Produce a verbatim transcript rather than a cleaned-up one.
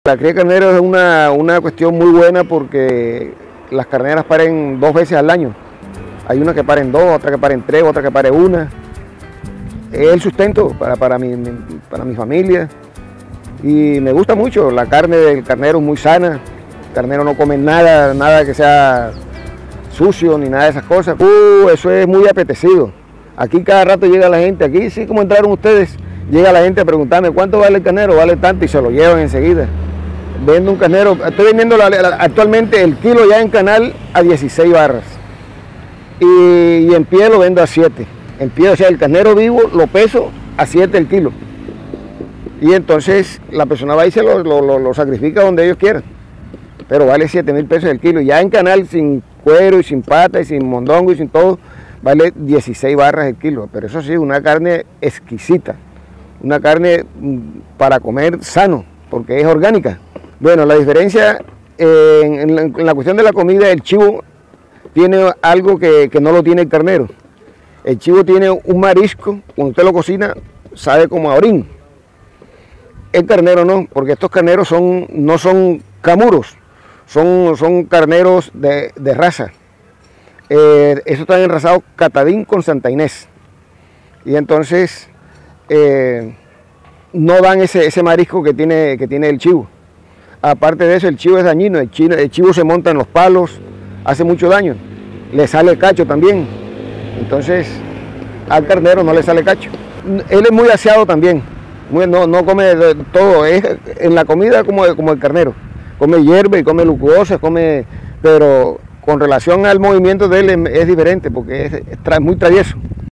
La cría de carneros es una, una cuestión muy buena porque las carneras paren dos veces al año. Hay una que paren dos, otra que paren tres, otra que pare una. Es el sustento para, para, mi, para mi familia y me gusta mucho. La carne del carnero es muy sana. El carnero no come nada, nada que sea sucio ni nada de esas cosas. Uh, eso es muy apetecido. Aquí cada rato llega la gente, aquí sí como entraron ustedes, llega la gente a preguntarme cuánto vale el carnero, vale tanto y se lo llevan enseguida. Vendo un carnero, estoy vendiendo la, la, actualmente el kilo ya en canal a dieciséis barras y, y en pie lo vendo a siete. En pie, o sea, el carnero vivo lo peso a siete el kilo. Y entonces la persona va y se lo, lo, lo, lo sacrifica donde ellos quieran. Pero vale siete mil pesos el kilo. Ya en canal sin cuero y sin pata y sin mondongo y sin todo, vale dieciséis barras el kilo. Pero eso sí, una carne exquisita. Una carne para comer sano, porque es orgánica. Bueno, la diferencia eh, en, la, en la cuestión de la comida, el chivo tiene algo que, que no lo tiene el carnero. El chivo tiene un marisco, cuando usted lo cocina, sabe como a orín. El carnero no, porque estos carneros son, no son camuros, son, son carneros de, de raza. Eh, esos están enrazados Catadín con Santa Inés. Y entonces eh, no dan ese, ese marisco que tiene, que tiene el chivo. Aparte de eso, el chivo es dañino, el chivo, el chivo se monta en los palos, hace mucho daño. Le sale cacho también. Entonces, al carnero no le sale cacho. Él es muy aseado también, muy, no, no come todo, es en la comida como, como el carnero. Come hierba y come lucuosas, come, pero con relación al movimiento de él es, es diferente porque es, es, es muy travieso.